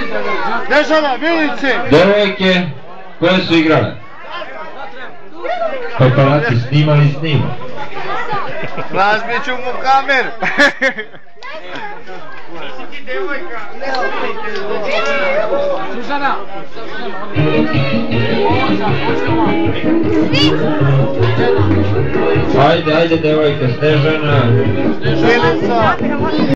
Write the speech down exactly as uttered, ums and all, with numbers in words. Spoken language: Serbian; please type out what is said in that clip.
Snežana, Milice! Devojke koje su igrale. Paparaci snimali snima. Razbiću mu kamer. Susana! Ajde, ajde devojka, Snežana. Milica!